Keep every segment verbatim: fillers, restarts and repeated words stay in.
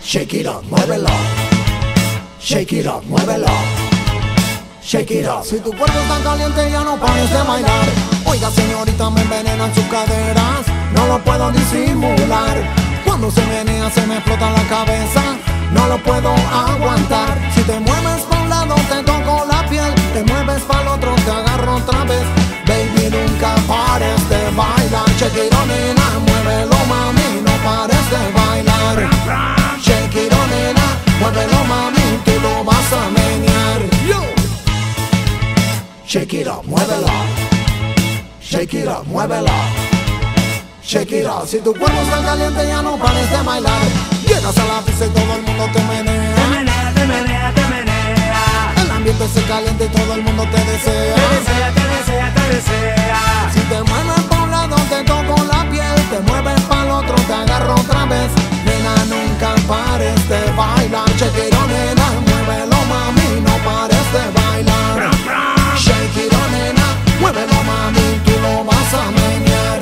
Shake it up, muévelo. Shake it up, muévelo. Shake it up. Si tu cuerpo está caliente ya no pares de bailar. Oiga señorita, me envenenan sus caderas, no lo puedo disimular. Cuando se menea se me explota la cabeza, no lo puedo aguantar. Si te mueves pa' un lado te toco la piel, te mueves pa' el otro te agarro otra vez. Baby, nunca pares de bailar. Shake it on, nena, muévelo mami, no pares de bailar. Shake it on, nena, muévelo mami, tú lo vas a menear. Yo. Shake it up, muévelo. Shake it up, muévelo. Shake it up. Si tu cuerpo está caliente ya no pares de bailar. Llegas a la pista y todo el mundo te menea. Te menea, te menea, te menea. El ambiente se calienta y todo el mundo te desea. Te desea, te desea, te desea. Si te mueves pa' un lado te toco la piel, te mueves pa' el otro te agarro otra vez. Nena, nunca pares de bailar. Shake it on, nena, muévelo mami, no pares de bailar. Shake it on, nena, muévelo mami, tú lo vas a menear.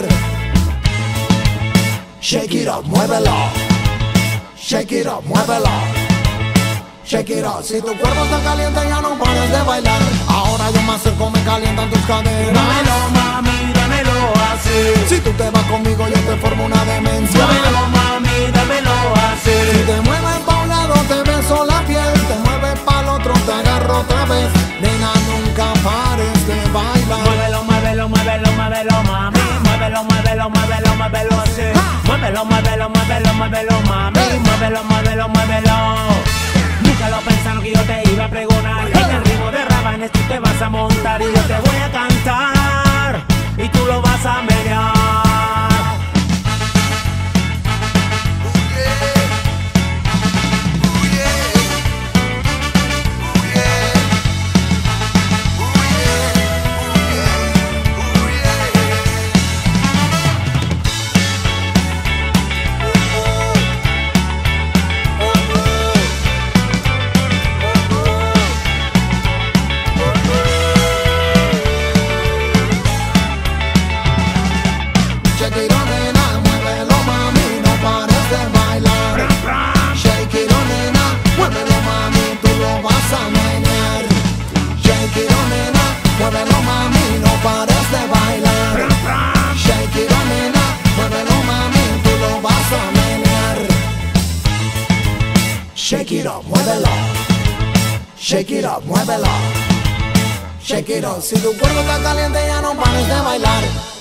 Shake it up, muévelo. Shake it up, muévelo. Shake it up. Si tu cuerpo está caliente ya no pares de bailar. Ahora yo me acerco, me calientan tus caderas. Dámelo mami, dámelo así. Si tú te vas conmigo yo te formo una demencia. Dámelo mami, dámelo así. Si te mueves pa' un lado te beso la piel, te mueves pa' el otro te agarro otra vez. Nena, nunca pares de bailar. Muévelo, muévelo, muévelo, muévelo mami. Muévelo, muévelo, muévelo, muévelo así. Muévelo, muévelo, muévelo, muévelo mami. Muévelo, muévelo, muévelo. Nunca lo pensaron que yo te iba a pregonar. En el ritmo de Rabanes tú te vas a montar y yo te voy a cantar y tú lo vas a menear. Shake it on, nena, muévelo mami, no pares de bailar. Shake it on, nena, muévelo mami, tú lo vas a menear. Shake it on, nena, muévelo mami, no pares de bailar. Shake it on, nena, muévelo mami, tú lo vas a menear. Shake it up, muévelo. Shake it up, muévelo. Shake it on. Si tu cuerpo está caliente ya no pares de bailar.